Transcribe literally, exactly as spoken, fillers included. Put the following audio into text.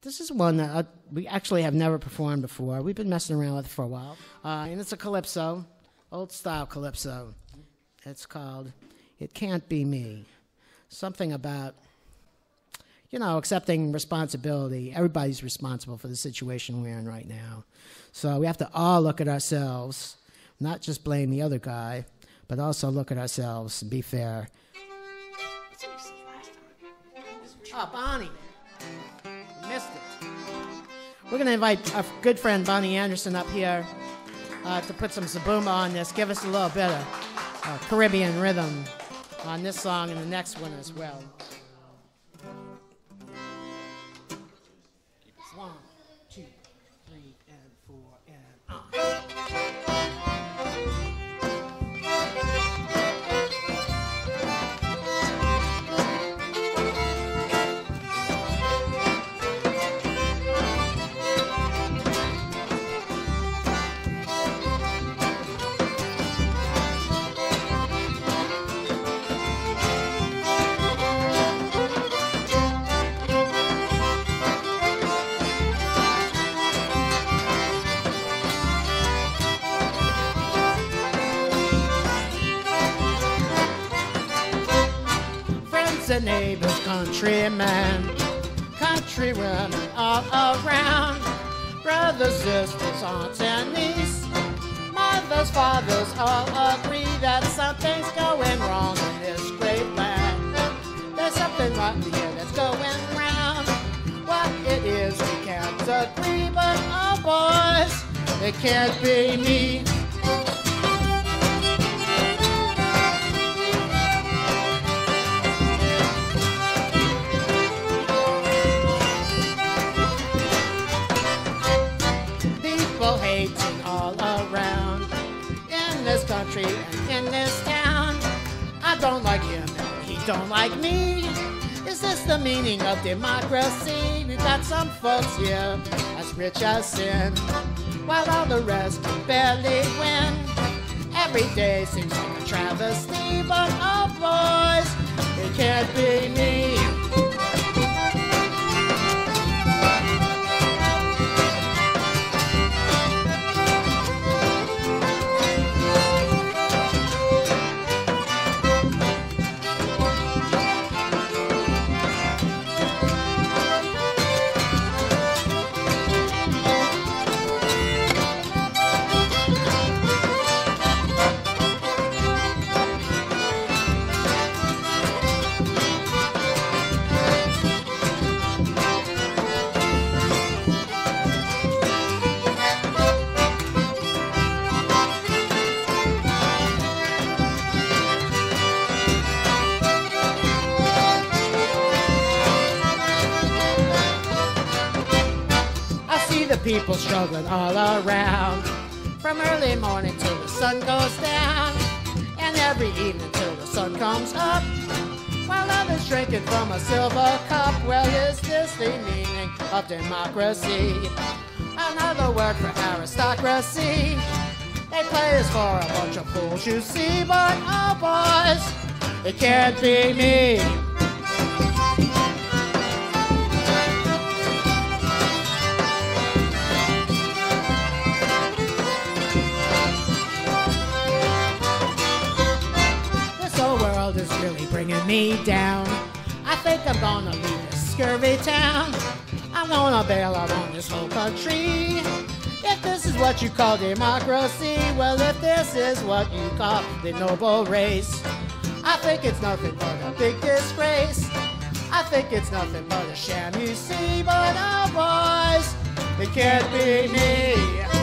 This is one that uh, we actually have never performed before. We've been messing around with it for a while. Uh, and it's a calypso, old-style calypso. It's called It Can't Be Me. Something about, you know, accepting responsibility. Everybody's responsible for the situation we're in right now. So we have to all look at ourselves, not just blame the other guy, but also look at ourselves and be fair. Oh, Bonnie. Missed it. We're going to invite our good friend Bonnie Anderson up here uh, to put some zabumba on this. Give us a little bit of uh, Caribbean rhythm on this song and the next one as well. One, two, three, and four, and on. And neighbors, countrymen, country women all around, brothers, sisters, aunts, and nieces, mothers, fathers all agree that something's going wrong in this great land. There's something right here that's going round. What it is, we can't agree, but oh boys, it can't be me. Hating all around in this country and in this town. I don't like him and he don't like me. Is this the meaning of democracy? We've got some folks here as rich as sin, while all the rest can barely win. Every day seems like a travesty, but oh boys, it can't be me. People struggling all around, from early morning till the sun goes down, and every evening till the sun comes up, while others drinking from a silver cup. Well, is this the meaning of democracy? Another word for aristocracy. They play us for a bunch of fools, you see, but oh boys, it can't be me. Is really bringing me down. I think I'm gonna leave this scurvy town. I'm gonna bail out on this whole country. If this is what you call democracy, well, if this is what you call the noble race, I think it's nothing but a big disgrace. I think it's nothing but a sham, you see, but oh boys, it can't be me.